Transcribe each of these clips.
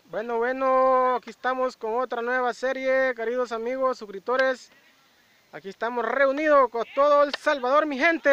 Bueno, aquí estamos con otra nueva serie, queridos amigos, suscriptores. Aquí estamos reunidos con todo El Salvador, mi gente.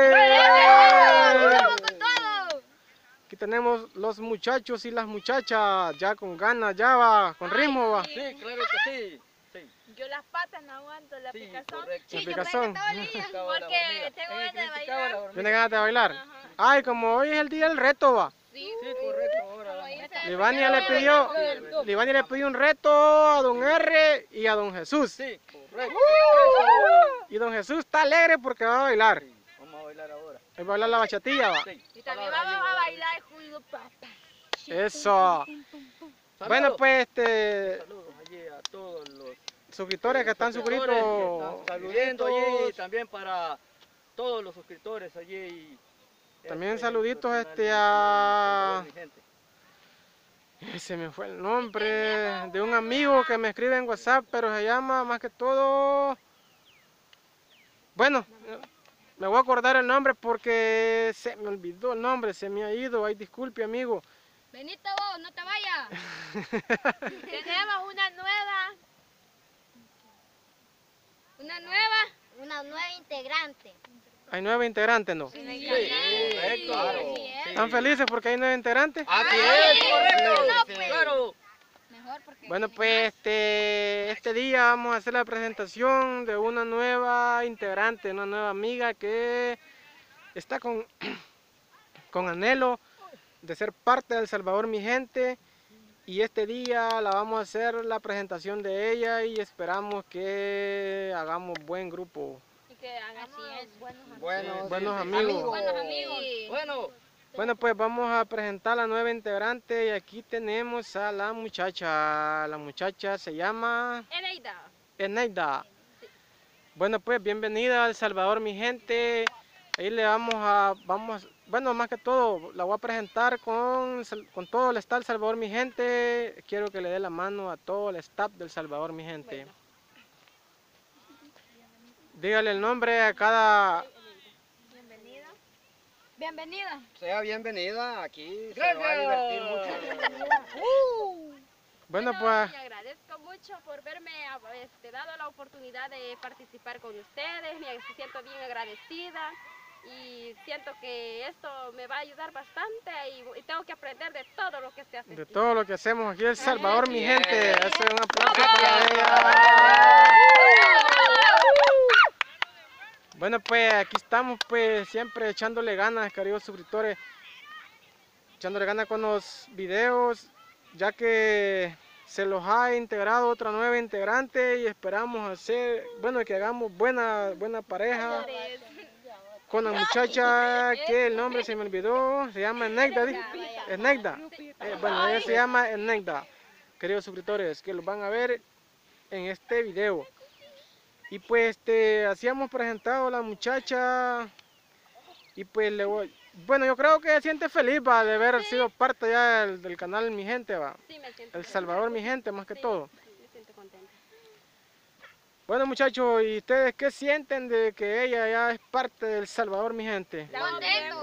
Aquí tenemos los muchachos y las muchachas, ya con ganas, ya va, con ritmo va. Sí, claro que sí. Yo las patas no aguanto, la picazón. Correcto. La picazón. Porque tengo ganas de bailar. ¿Tiene ganas de bailar? Ay, como hoy es el día del reto va. Sí, Sí, correcto. Ahora Livania le pidió un reto a don R y a don Jesús. sí, correcto. Y don Jesús está alegre porque va a bailar. Sí, vamos a bailar ahora. Él va a bailar la bachatilla va. Sí. y también vamos a bailar juntos, papá. Eso. Bueno, pues Saludos allí a todos los suscriptores que están suscriptores que suscritos. están saludando allí, también para todos los suscriptores allí. También saluditos a... Se me fue el nombre de un amigo que me escribe en WhatsApp, pero se llama más que todo... Bueno, me voy a acordar el nombre porque se me olvidó el nombre, se me ha ido. Ay, disculpe, amigo. Benito, vos, no te vayas. Tenemos una nueva integrante. Hay nueve integrantes, ¿no? Sí, correcto. Claro. ¿Están felices porque hay nueve integrantes? Así es, correcto. No, pues. Claro. Mejor porque... Bueno, pues este día vamos a hacer la presentación de una nueva integrante, una nueva amiga que está con anhelo de ser parte de El Salvador, mi gente. Y este día la vamos a hacer la presentación de ella y esperamos que hagamos buen grupo. Y que hagamos Buenos amigos. buenos amigos. Bueno, pues vamos a presentar a la nueva integrante y aquí tenemos a la muchacha. La muchacha se llama Eneida. Bueno, pues bienvenida a El Salvador, mi gente. Ahí le bueno, más que todo, la voy a presentar con todo el staff del Salvador, mi gente. Quiero que le dé la mano a todo el staff del Salvador, mi gente. Bueno. Dígale el nombre a cada... Bienvenida. Sea bienvenida, aquí se va a divertir mucho. Bueno, pues... Le agradezco mucho por verme dado la oportunidad de participar con ustedes, me siento bien agradecida y siento que esto me va a ayudar bastante y tengo que aprender de todo lo que se hace. De todo lo que hacemos aquí en El Salvador, mi gente. Eso es un aplauso para ella. Bueno, pues aquí estamos pues siempre echándole ganas, queridos suscriptores. Echándole ganas con los videos, ya que se los ha integrado otra nueva integrante y esperamos hacer, bueno, que hagamos buena pareja. Con la muchacha que el nombre se me olvidó, se llama Eneida. Bueno, ella se llama Eneida, queridos suscriptores, que los van a ver en este video. Y pues así hemos presentado a la muchacha y pues bueno, yo creo que se siente feliz va, de haber sido parte ya del canal Mi Gente, va. Sí, me siento El Salvador, mi gente, más que todo. me siento contenta. Bueno, muchachos, ¿y ustedes qué sienten de que ella ya es parte del Salvador, mi gente? Contento.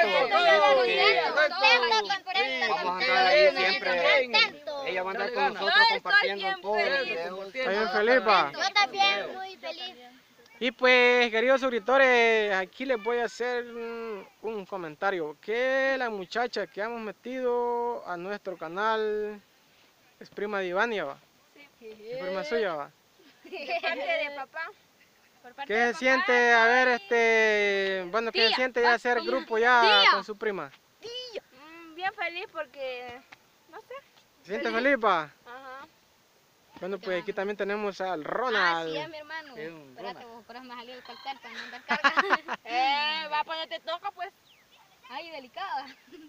Vamos a andar ahí siempre. Ella va a andar con nosotros compartiendo todos los videos. ¿Está bien feliz, va? Yo también, muy feliz. Y pues, queridos suscriptores, aquí les voy a hacer un comentario. Que la muchacha que hemos metido a nuestro canal es prima de Ivania, va. Es prima suya, va. De parte de papá. ¿Qué se siente, a ver, bueno, qué se siente ya hacer grupo ya con su prima? Bien feliz porque, no sé. ¿Se siente feliz, va? Ajá. Bueno, pues aquí también tenemos al Ronald. Sí, es mi hermano. Es un Espérate, vos, pero me salió el cartel para no andar carga. Va a ponerte toca, pues. Ay, delicada.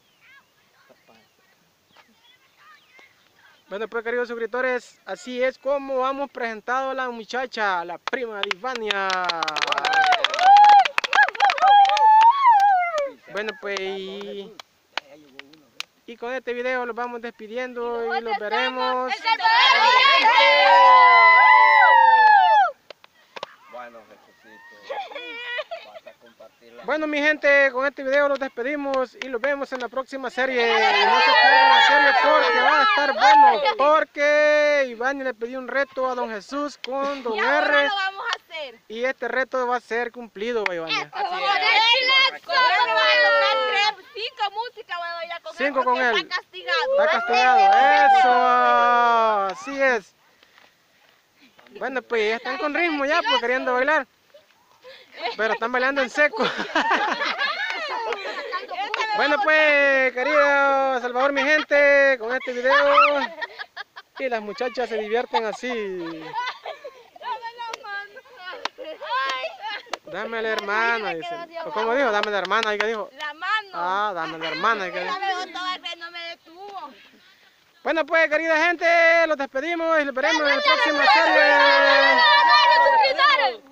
Bueno, pues queridos suscriptores, así es como hemos presentado a la muchacha, la prima de Ivania. Bueno, pues y con este video los vamos despidiendo y los veremos. Bueno, Jesucito. compartirla. Bueno, mi gente, con este video los despedimos y los vemos en la próxima serie. Y no se pierdan la serie porque va a estar bueno. Porque Iván le pidió un reto a don Jesús con don Y ahora R. lo vamos a hacer. Y este reto va a ser cumplido, Iván. Bueno, va a tocar 5 músicas, voy a bailar con 5 él con porque él. está castigado. Está castigado. Eso. Así es. Bueno, pues ya están con ritmo ya, pues queriendo bailar. Pero están bailando en seco. Bueno, pues, querido Salvador, mi gente, con este video. Y las muchachas se divierten así. Dame la hermana, dice. ¿O cómo dijo? Dame la hermana, ¿y qué dijo? La mano. Ah, dame la hermana, ¿y qué dijo? No me detuvo. Bueno, pues, querida gente, los despedimos y los veremos en la próxima serie. ¡suscriptores!